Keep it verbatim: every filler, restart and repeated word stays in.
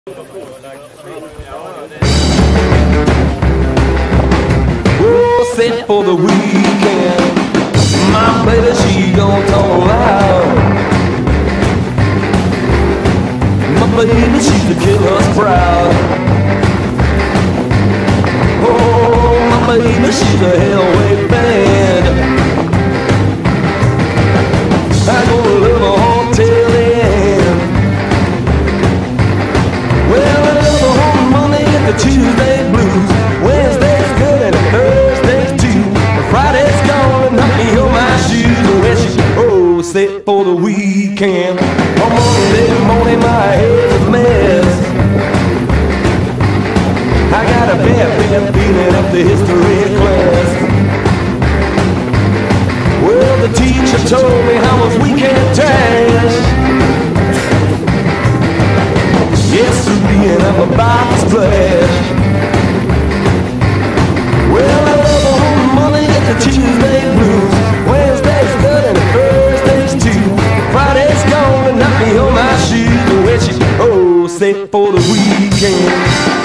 Oh, set for the weekend. My baby, she gon' talk loud. My baby, she's to kill us proud. Oh, my baby, she's a hellway band. I gonna live a home till the end. Well, I love her on Monday at the Tuesday blues. Wednesday's good and Thursday's too. Friday's gone and knock me on my shoes. Well, she oh, set for the weekend. On Monday morning, my head's a mess. I got a bad, bad feeling up the history class. Well, the teacher told me how was weekend trash. Yes, sweetie, and I'm about to splash. Well, I love her on Monday at the Tuesday blues. Wednesday's good and Thursday's too. Friday's gone and knock me on my shoes. Well, she oh, set for the weekend.